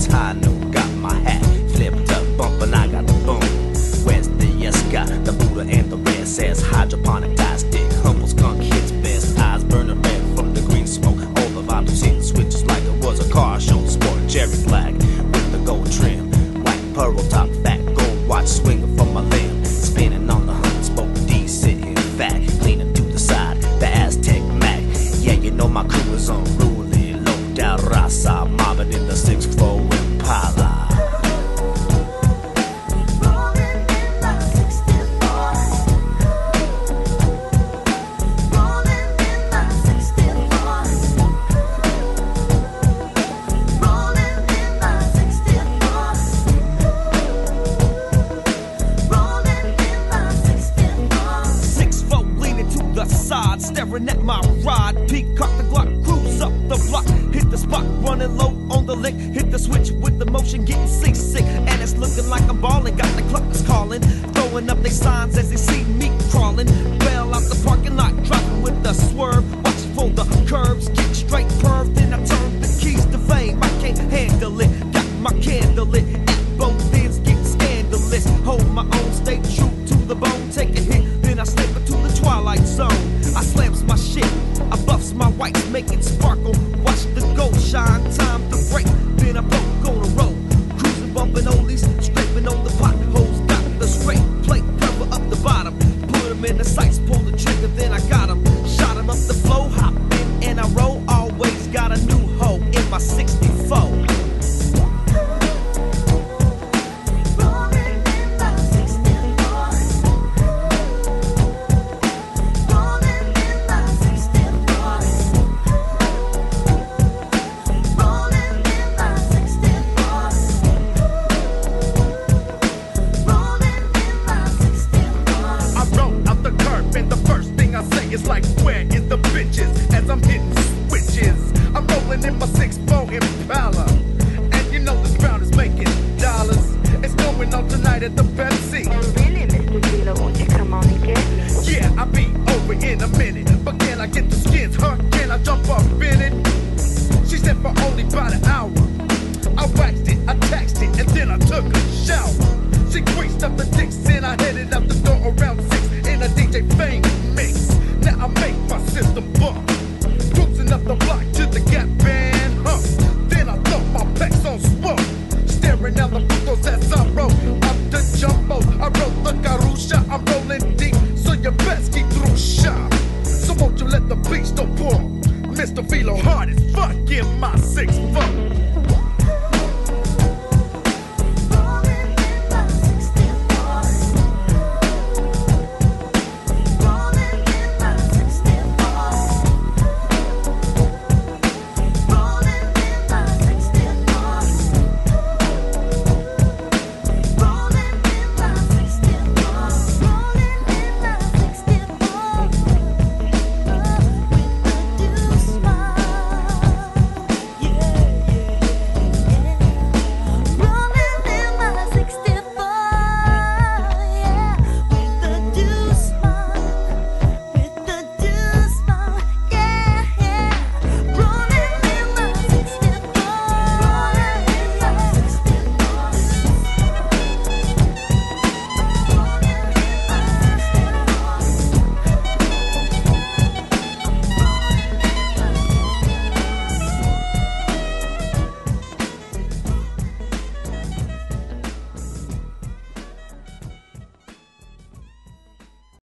It's high noon, got my hat flipped up, bumpin', I got the boom. Where's the yes guy? The Buddha and the red says hydroponic dye stick. Humble skunk hits best, eyes burning red from the green smoke. All the vinyls hit switches like it was a car show. Sport cherry black with the gold trim, white pearl top, fat gold watch swinging from my limb. Spinning on the hunt, smoke D sitting fat, leaning to the side, the Aztec Mac. Yeah, you know my crew is unruly, low down raza, mobbing in the 6'4" Impala. Staring at my rod, peacock the Glock, cruise up the block, hit the spot, running low on the lick, hit the switch with the motion, getting seasick, and it's looking like I'm ballin', got the cluckers calling, throwing up their signs as they see me crawling, bail out the parking lot, dropping with the swerve, watching for the curves, get straight perved, then I turn the keys to fame, I can't handle it, got my candle lit, at both ends, getting scandalous, hold my own, stay true to the bone, take a hit, then I slip into the twilight zone. I slams my shit, I buffs my whites, make it sparkle. Watch the gold shine, time to break. Then I poke on the road, cruising, bumping oldies, scraping on the potholes. Got the straight plate, cover up the bottom. Put them in the sights, pull the trigger, then I got them. Shot them up the flow, hop in and I roll. Always got a new hoe in my 64. It's like, where is the bitches? As I'm hitting switches, I'm rolling in my 6'4" Impala. And you know this crowd is making dollars. It's going on tonight at the Pepsi. Really, Mr. Dealer, won't you come on and get me? Yeah, I'll be over in a minute. But can I get the skins, huh? Can I jump up in it? She said for only about an hour. I waxed it, I taxed it, and then I took a shower. She greased up the dicks and I headed out the door around 6 in a DJ Fame mix. Now I make my system bump, cruising up the block to the Gap Band, huh? Then I throw my pecs on smoke, staring at the photos as I roll up the jumbo. I roll the Garusha, I'm rolling deep, so you best keep through shot. So won't you let the beat stop pour? Mr. Philo hard as fuck in my 6'4".